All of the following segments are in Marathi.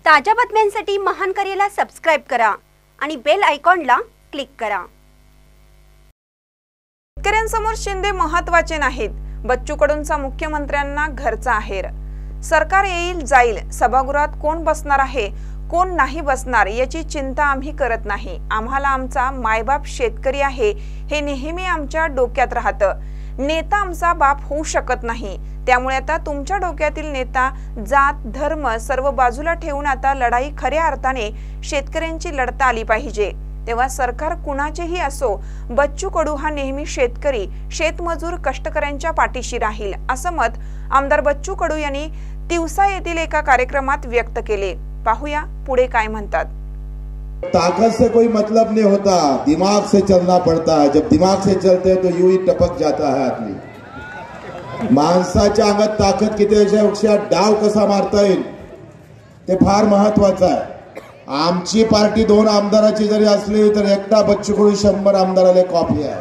ताज्या बातम्यांसाठी महान करेला सबस्क्राइब करा आणि बेल आयकॉनला क्लिक करा। शेतकऱ्यांसमोर शिंदे महत्त्वाचे नाहीत, बच्चू कडूंचा मुख्यमंत्र्यांना घरचा आहेर। सरकार येईल जाईल, सभागृहात कोण बसणार आहे कोण नाही बसणार याची चिंता आम्ही करत नाही। आम्हाला आमचा मायबाप शेतकरी आहे हे नेहमी आमच्या डोक्यात राहतं। नेता आमचा बाप होऊ शकत नाही, त्यामुळे आता तुमच्या डोक्यातील नेता जात धर्म सर्व बाजूला ठेवून आता लढाई खऱ्या अर्थाने शेतकऱ्यांची लढता आली पाहिजे। तेव्हा सरकार कुणाचेही असो, बच्चू कडू हा नेहमी शेतकरी शेतमजूर कष्टकऱ्यांच्या पाठीशी राहील, असं मत आमदार बच्चू कडू यांनी तिवसा येथील एका कार्यक्रमात व्यक्त केले। पाहूया पुढे काय म्हणतात। ताकत से कोई मतलब नहीं होता, दिमाग से चलना पड़ता है। जब दिमाग से चलते हैं तो यूं ही टपक जाता है आदमी। माणसाच्या अंगात ताकद किती आहे, डाव कसा मारता येईल ते फार महत्वाचं आहे। आमची पार्टी 2 आमदाराची जरी असली तर एकटा बच्चू कडू 100 आमदाराला कॉपी आहे।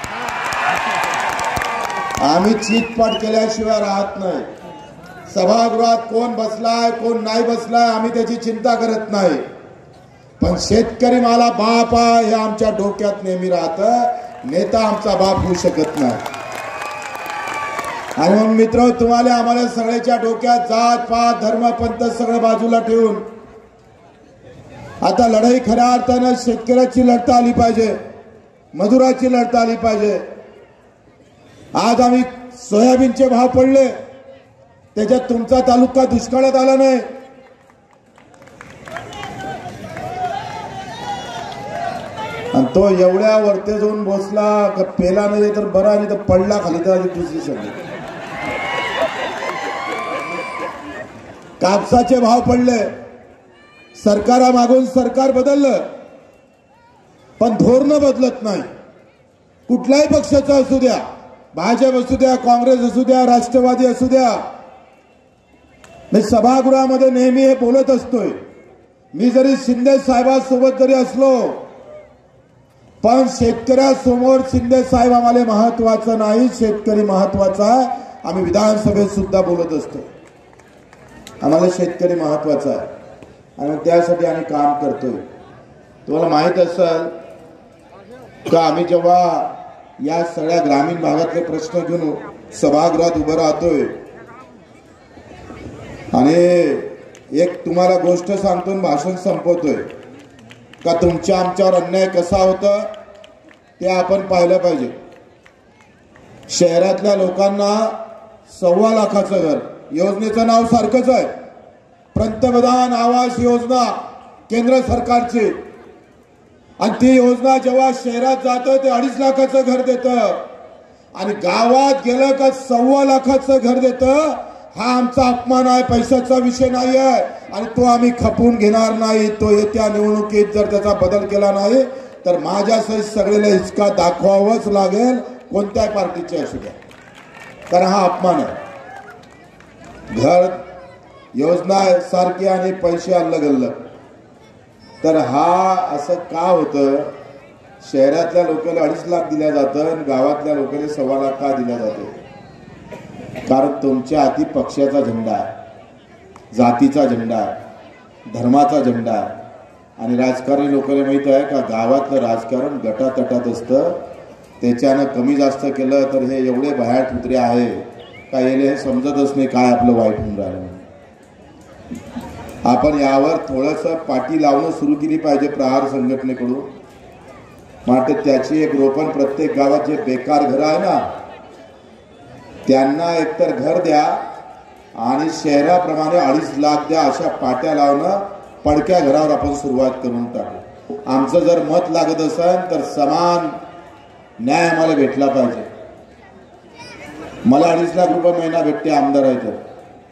आम्ही चीतपाट केल्याशिवाय राहत नाही। सभागृहात कोण बसलाय कोण नाही बसलाय आम्ही त्याची चिंता करत नाही, पण शेतकरी मला बाप आहे हे आमच्या डोक्यात नेहमी राहतं। नेता आमचा बाप होऊ शकत नाही। आणि मग मित्र, तुम्हाला आम्हाला सगळ्याच्या डोक्यात जात पात धर्म पंथ सगळं बाजूला ठेवून आता लढाई खऱ्या अर्थानं शेतकऱ्याची लढता आली पाहिजे, मजुराची लढता आली पाहिजे। आज आम्ही सोयाबीनचे भाव पडले, त्याच्यात तुमचा तालुका दुष्काळात आला नाही। आणि तो एवढ्या वरती जाऊन बसला का पेला नाही तर बरा, आणि तर पडला खाली तर दुसरी सगळी। कापसाचे भाव पडले, सरकारामागून सरकार बदललं पण धोरण बदलत नाही। कुठल्याही पक्षाचा असू द्या, भाजप असू द्या, काँग्रेस असू द्या, राष्ट्रवादी असू द्या, मी सभागृहामध्ये नेहमी हे बोलत असतोय। मी जरी शिंदे साहेबांसोबत जरी असलो पण शेतकऱ्यासमोर शिंदे साहेब आम्हाला महत्वाचं नाही, शेतकरी महत्वाचा आहे। आम्ही विधानसभेत सुद्धा बोलत असतो, आम्हाला शेतकरी महत्वाचा आहे आणि त्यासाठी आम्ही काम करतोय। तुम्हाला माहित असेल का आम्ही जेव्हा या सगळ्या ग्रामीण भागातले प्रश्न घेऊन सभागृहात उभं राहतोय आणि एक तुम्हाला गोष्ट सांगतो, भाषण संपवतोय का तुमच्या आमच्यावर अन्याय कसा होता ते आपण पाहिलं पाहिजे। शहरातल्या लोकांना 1.25 लाखाचं घर, योजनेचं नाव सारखंच आहे, पंतप्रधान आवास योजना केंद्र सरकारची, आणि ती योजना जेव्हा शहरात जातं ते 2.5 लाखाचं घर देतं आणि गावात गेलं का 1.25 लाखाचं घर देतं। हा आमचा अपमान आहे, पैशाचा विषय नाही आहे आणि तो आम्ही खपून घेणार नाही। तो येत्या निवडणुकीत जर त्याचा बदल केला नाही तर माझ्यासहित सगळ्याला हिसका दाखवावंच लागेल, कोणत्याही पार्टीचे असू द्या, कारण हा अपमान आहे। घर योजना सारखी आणि पैसे अलग अलग, तर हा असं का होतं? शहरातल्या लोकांना 2.5 लाख दिल्या जातं आणि गावातल्या लोकांना 1.25 लाख का दिल्या जाते? कारण तुमच्या हाती पक्षाचा झेंडा आहे, जातीचा झेंडा आहे, धर्माचा झेंडा आहे। आणि राजकारणी लोकांना माहित आहे का गावातलं राजकारण गटातटात असतं, त्याच्यानं कमी जास्त केलं तर हे एवढे बाहेर कुत्रे आहे का याला हे समजतच नाही काय आपलं वाईट होऊन राहिलं। आपण यावर थोडंसं पाठी लावणं सुरू केली पाहिजे प्रहार संघटनेकडून। म्हणजे त्याची एक रोपण प्रत्येक गावात जे बेकार घर आहे ना त्यांना एकतर घर द्या आणि शहराप्रमाणे 2.5 लाख द्या, अशा पाट्या लावणं पडक्या घरावर आपण सुरुवात करून टाकू। आमचं जर मत लागत असेल तर समान न्याय आम्हाला भेटला पाहिजे। मला 2.5 लाख रुपये महिना भेटते आमदार आहे तर,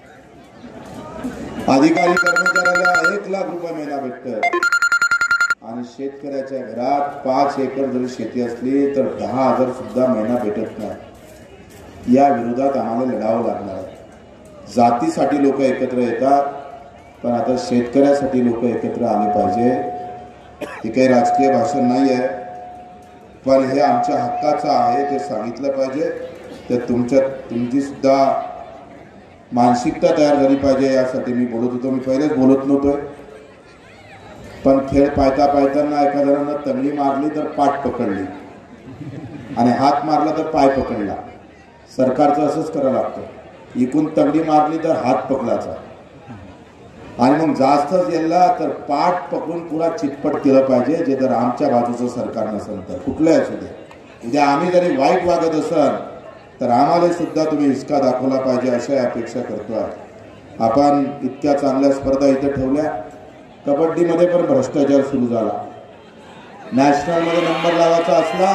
अधिकारी कर्मचाऱ्याला 1 लाख रुपये महिना भेटत, आणि शेतकऱ्याच्या घरात 5 एकर जरी शेती असली तर 10,000 सुद्धा महिना भेटत नाही। या विरोधात आम्हाला लढावं लागणार आहे। जातीसाठी लोक एकत्र येतात, पण आता शेतकऱ्यासाठी लोक एकत्र आले पाहिजे। हे काही राजकीय भाषण नाही आहे, पण हे आमच्या हक्काचं आहे ते सांगितलं पाहिजे। तर तुमची सुद्धा मानसिकता तयार झाली पाहिजे यासाठी मी बोलत होतो. मी पहिलेच बोलत नव्हतोय, पण खेळ पाहता पाहताना एका जणांना तंगडी मारली तर पाठ पकडली आणि हात मारला तर पाय पकडला. सरकारचं असंच करावं लागतं, इकून तंगडी मारली तर हात पकडायचा आणि मग जास्तच गेला तर पाठ पकडून पुरा चितपट केलं पाहिजे. जे जर आमच्या बाजूचं सरकार नसेल तर कुठलंही असू दे, उद्या आम्ही जरी वाईट वागत असाल तर आम्हाला सुद्धा तुम्ही हिसका दाखवला पाहिजे अशा अपेक्षा करतोय. आपण इतक्या चांगल्या स्पर्धा इथे ठेवल्या. कबड्डीमध्ये पण भ्रष्टाचार सुरू झाला. नॅशनलमध्ये नंबर लावायचा असला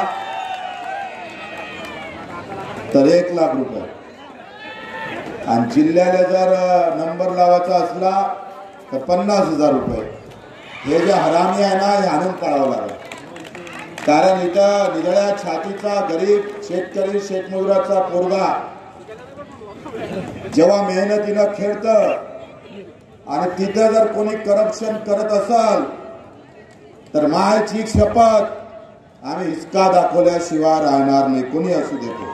तर 1 लाख रुपये आणि जिल्ह्याला जर नंबर लावायचा असला तर 50,000 रुपये. हे जे हरामी आहे ना, हे आणून काढावं लागेल. कारण इथं निधड्या छातीचा गरीब शेतकरी शेतमजुराचा पोरगा जेव्हा मेहनतीनं खेळतं आणि तिथं जर कोणी करप्शन करत असाल तर मायची शपथ आम्ही हिसका दाखवल्याशिवाय राहणार नाही, कोणी असू देतो.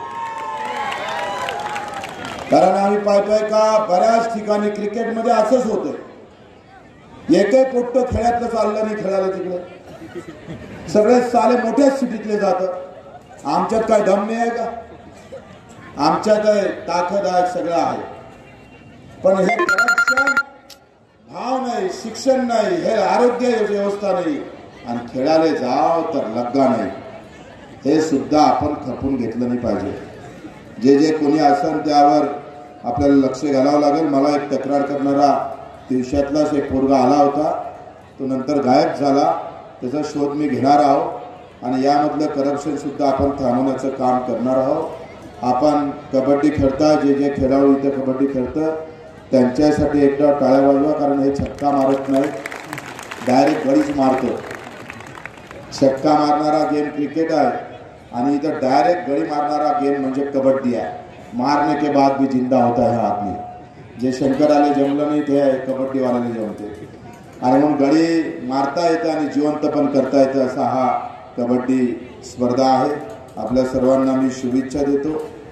कारण आम्ही पाहतोय का बऱ्याच ठिकाणी क्रिकेटमध्ये असंच होतं, एकही पोट्ट खेळातलं चाललं नाही, खेळायला तिकडे सगळे साले मोठ्या सिटीतले जातात. आमच्यात काय दम नाही आहे का? आमच्यात ताकद आहे, सगळं आहे, पण हे करप्शन, भाव नाही, शिक्षण नाही, हे आरोग्य व्यवस्था नाही आणि खेळायला जाव तर लग्गा नाही, हे सुद्धा आपण खपून घेतलं नाही पाहिजे. जे जे कोणी असेल त्यावर आपल्याला लक्ष घालावं लागेल. मला एक तक्रार करणारा दिवसातलाच एक पोरगा आला होता, तो नंतर गायब झाला. त्याचा शोध मी घेणार आहोत आणि यामधलं करप्शन सुद्धा आपण थांबवण्याचं काम करणार आहोत. आपण कबड्डी खेळता, जे जे खेळाडू इथे कबड्डी खेळतं त्यांच्यासाठी एकदा टाळ्या वाजवा. कारण हे छक्का मारत नाही, डायरेक्ट गडीच मारतो. छक्का मारणारा गेम क्रिकेट आहे आणि इधर डायरेक्ट गड़ी मारनारा गेम म्हणजे कबड्डी आहे. मारने के बाद भी जिंदा होता है आदमी. जे शंकराले जमलं नाही ते कबड्डी वाल्याने जमते आणि म्हणून गडी मारता येते आणि जिवंत पण करता येते असा हा कबड्डी स्पर्धा आहे. आपल्या सर्वांना मी शुभेच्छा देतो.